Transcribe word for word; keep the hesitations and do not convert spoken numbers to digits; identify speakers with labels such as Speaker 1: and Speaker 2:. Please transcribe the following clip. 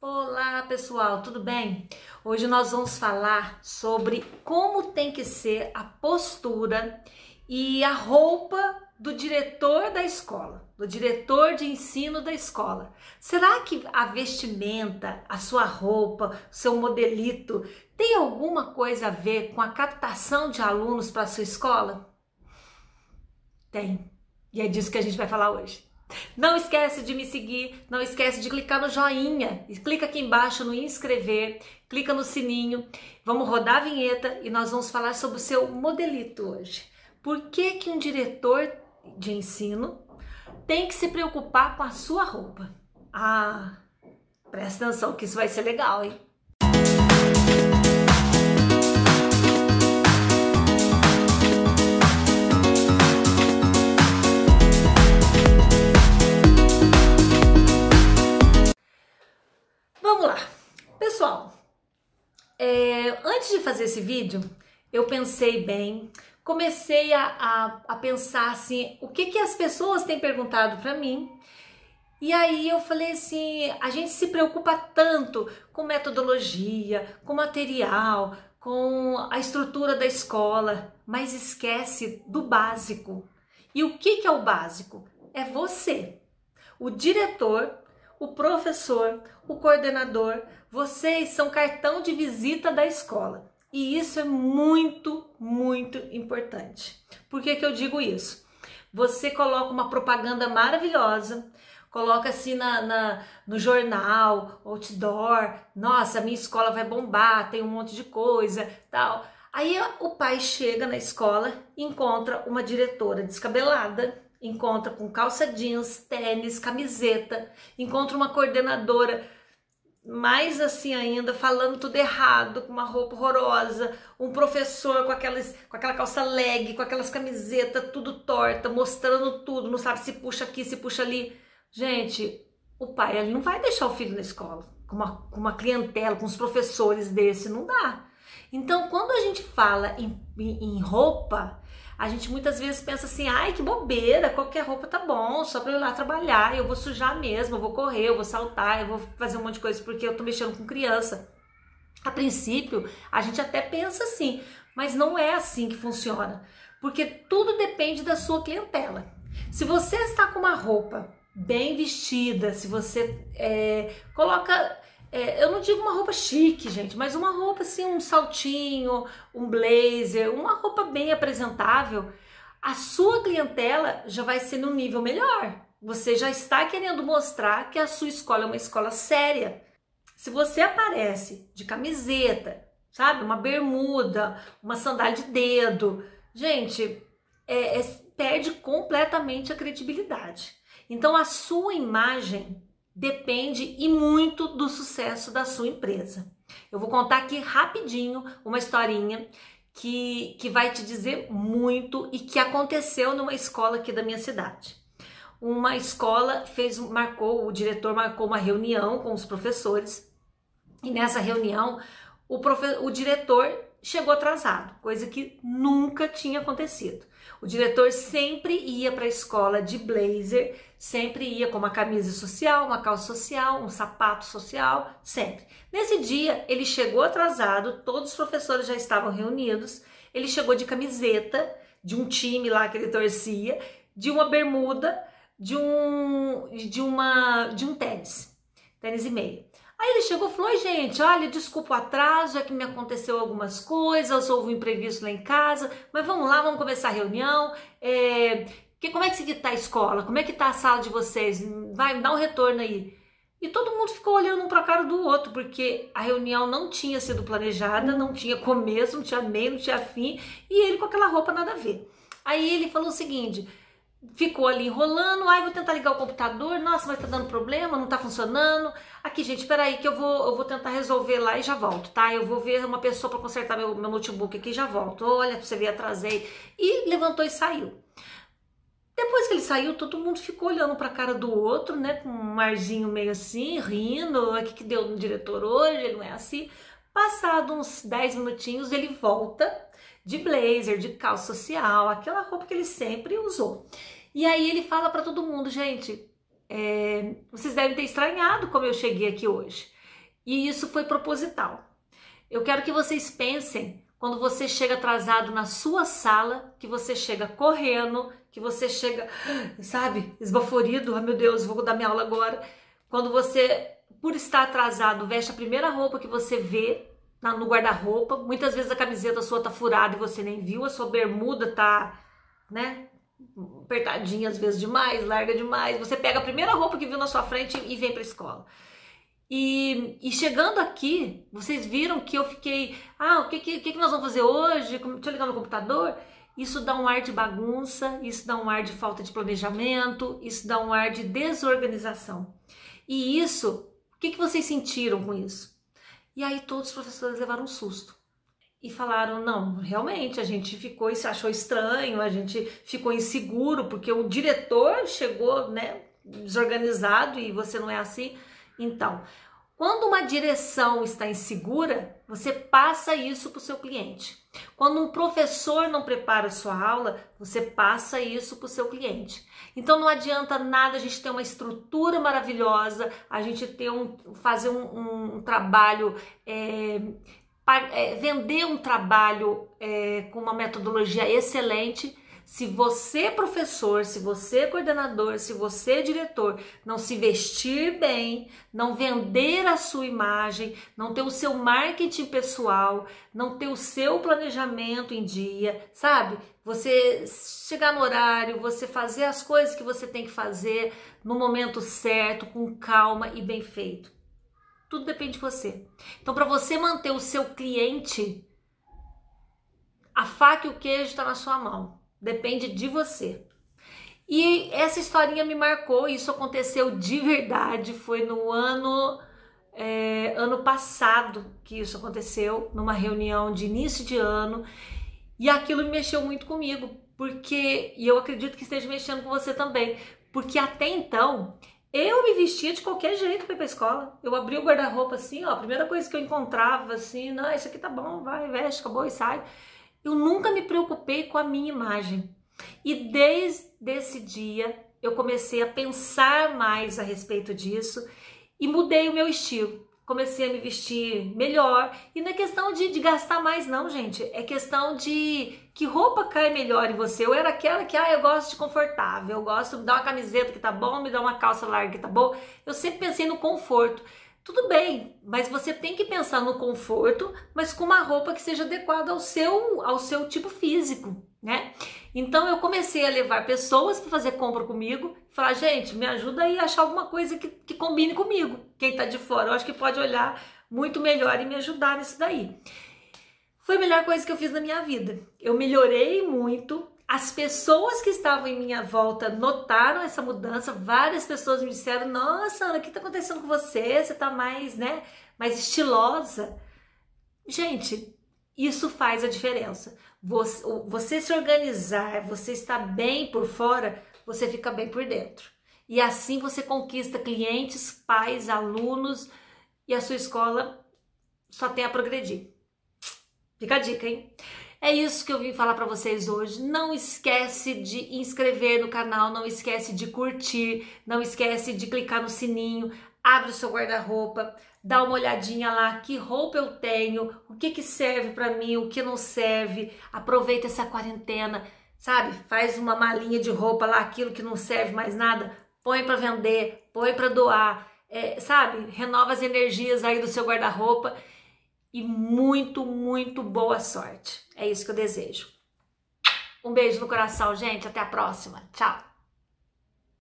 Speaker 1: Olá pessoal, tudo bem? Hoje nós vamos falar sobre como tem que ser a postura e a roupa do diretor da escola, do diretor de ensino da escola. Será que a vestimenta, a sua roupa, o seu modelito tem alguma coisa a ver com a captação de alunos para a sua escola? Tem, e é disso que a gente vai falar hoje. Não esquece de me seguir, não esquece de clicar no joinha, clica aqui embaixo no inscrever, clica no sininho, vamos rodar a vinheta e nós vamos falar sobre o seu modelito hoje. Por que que um diretor de ensino tem que se preocupar com a sua roupa? Ah, presta atenção que isso vai ser legal, hein? Vamos lá, pessoal, é, antes de fazer esse vídeo, eu pensei bem, comecei a, a, a pensar assim, o que que as pessoas têm perguntado para mim, e aí eu falei assim, a gente se preocupa tanto com metodologia, com material, com a estrutura da escola, mas esquece do básico. E o que que é o básico? É você, o diretor, o professor, o coordenador, vocês são cartão de visita da escola. E isso é muito, muito importante. Por que que eu digo isso? Você coloca uma propaganda maravilhosa, coloca assim na, na, no jornal, outdoor, nossa, minha escola vai bombar, tem um monte de coisa, tal. Aí o pai chega na escola e encontra uma diretora descabelada, encontra com calça jeans, tênis, camiseta, encontra uma coordenadora mais assim ainda, falando tudo errado, com uma roupa horrorosa, um professor com, aquelas, com aquela calça leg, com aquelas camisetas tudo torta, mostrando tudo, não sabe se puxa aqui, se puxa ali. Gente, o pai ele não vai deixar o filho na escola com uma, com uma clientela, com os professores desse, não dá. Então, quando a gente fala em, em, em roupa, a gente muitas vezes pensa assim, ai que bobeira, qualquer roupa tá bom, só pra eu ir lá trabalhar, eu vou sujar mesmo, eu vou correr, eu vou saltar, eu vou fazer um monte de coisa porque eu tô mexendo com criança. A princípio, a gente até pensa assim, mas não é assim que funciona, porque tudo depende da sua clientela. Se você está com uma roupa bem vestida, se você é, coloca... É, eu não digo uma roupa chique, gente, mas uma roupa assim, um saltinho, um blazer, uma roupa bem apresentável, a sua clientela já vai ser num nível melhor. Você já está querendo mostrar que a sua escola é uma escola séria. Se você aparece de camiseta, sabe, uma bermuda, uma sandália de dedo, gente, é, é, perde completamente a credibilidade. Então a sua imagem depende e muito do sucesso da sua empresa. Eu vou contar aqui rapidinho uma historinha que, que vai te dizer muito e que aconteceu numa escola aqui da minha cidade. Uma escola fez, marcou, o diretor marcou uma reunião com os professores e nessa reunião o, profe, o diretor chegou atrasado, coisa que nunca tinha acontecido. O diretor sempre ia para a escola de blazer, sempre ia com uma camisa social, uma calça social, um sapato social, sempre. Nesse dia, ele chegou atrasado, todos os professores já estavam reunidos, ele chegou de camiseta, de um time lá que ele torcia, de uma bermuda, de um, de uma, de um tênis, tênis e meia. Aí ele chegou e falou, gente, olha, desculpa o atraso, é que me aconteceu algumas coisas, houve um imprevisto lá em casa, mas vamos lá, vamos começar a reunião, é, que, como é que está a escola, como é que está a sala de vocês, vai, dá um retorno aí. E todo mundo ficou olhando um para a cara do outro, porque a reunião não tinha sido planejada, não tinha começo, não tinha meio, não tinha fim, e ele com aquela roupa nada a ver. Aí ele falou o seguinte... Ficou ali enrolando, ai, vou tentar ligar o computador, nossa, mas tá dando problema, não tá funcionando. Aqui, gente, peraí que eu vou, eu vou tentar resolver lá e já volto, tá? Eu vou ver uma pessoa para consertar meu, meu notebook aqui e já volto. Olha, pra você ver, atrasei. E levantou e saiu. Depois que ele saiu, todo mundo ficou olhando pra cara do outro, né? Com um arzinho meio assim, rindo. O que que deu no diretor hoje? Ele não é assim. Passado uns dez minutinhos, ele volta de blazer, de calça social, aquela roupa que ele sempre usou. E aí ele fala para todo mundo, gente, é, vocês devem ter estranhado como eu cheguei aqui hoje. E isso foi proposital. Eu quero que vocês pensem quando você chega atrasado na sua sala, que você chega correndo, que você chega, sabe, esbaforido, ai meu Deus, vou dar minha aula agora. Quando você, por estar atrasado, veste a primeira roupa que você vê no guarda-roupa, muitas vezes a camiseta sua tá furada e você nem viu, a sua bermuda tá, né, apertadinha às vezes demais, larga demais, você pega a primeira roupa que viu na sua frente e vem pra escola. E, e chegando aqui, vocês viram que eu fiquei, ah, o que, que, que nós vamos fazer hoje? Deixa eu ligar no computador. Isso dá um ar de bagunça, isso dá um ar de falta de planejamento, isso dá um ar de desorganização. E isso, o que, que vocês sentiram com isso? E aí todos os professores levaram um susto. E falaram, não, realmente, a gente ficou e se achou estranho, a gente ficou inseguro, porque o diretor chegou, né, desorganizado e você não é assim. Então, quando uma direção está insegura, você passa isso para o seu cliente. Quando um professor não prepara a sua aula, você passa isso para o seu cliente. Então não adianta nada a gente ter uma estrutura maravilhosa, a gente ter um, fazer um, um, um trabalho, é, é, vender um trabalho é, com uma metodologia excelente. Se você, professor, se você, coordenador, se você, diretor, não se vestir bem, não vender a sua imagem, não ter o seu marketing pessoal, não ter o seu planejamento em dia, sabe? Você chegar no horário, você fazer as coisas que você tem que fazer no momento certo, com calma e bem feito. Tudo depende de você. Então, para você manter o seu cliente, a faca e o queijo está na sua mão. Depende de você. E essa historinha me marcou, isso aconteceu de verdade, foi no ano, é, ano passado que isso aconteceu, numa reunião de início de ano, e aquilo me mexeu muito comigo, porque, e eu acredito que esteja mexendo com você também, porque até então, eu me vestia de qualquer jeito para ir pra escola. Eu abria o guarda-roupa assim, ó, a primeira coisa que eu encontrava assim, não, isso aqui tá bom, vai, veste, acabou e sai. Eu nunca me preocupei com a minha imagem. E desde esse dia eu comecei a pensar mais a respeito disso e mudei o meu estilo. Comecei a me vestir melhor. E não é questão de, de gastar mais não, gente. É questão de que roupa cai melhor em você. Eu era aquela que, ah, eu gosto de confortável. Eu gosto de dar uma camiseta que tá bom, me dar uma calça larga que tá bom. Eu sempre pensei no conforto. Tudo bem, mas você tem que pensar no conforto, mas com uma roupa que seja adequada ao seu, ao seu tipo físico, né? Então eu comecei a levar pessoas para fazer compra comigo, falar, gente, me ajuda aí a achar alguma coisa que, que combine comigo. Quem tá de fora, eu acho que pode olhar muito melhor e me ajudar nisso daí. Foi a melhor coisa que eu fiz na minha vida. Eu melhorei muito. As pessoas que estavam em minha volta notaram essa mudança, várias pessoas me disseram, nossa, Ana, o que está acontecendo com você? Você está mais, né, mais estilosa. Gente, isso faz a diferença. Você, você se organizar, você estar bem por fora, você fica bem por dentro. E assim você conquista clientes, pais, alunos e a sua escola só tem a progredir. Fica a dica, hein? É isso que eu vim falar para vocês hoje. Não esquece de inscrever no canal, não esquece de curtir, não esquece de clicar no sininho, abre o seu guarda-roupa, dá uma olhadinha lá, que roupa eu tenho, o que que serve para mim, o que não serve. Aproveita essa quarentena, sabe? Faz uma malinha de roupa lá, aquilo que não serve mais nada, põe para vender, põe para doar, é, sabe? Renova as energias aí do seu guarda-roupa. E muito, muito boa sorte. É isso que eu desejo. Um beijo no coração, gente. Até a próxima. Tchau.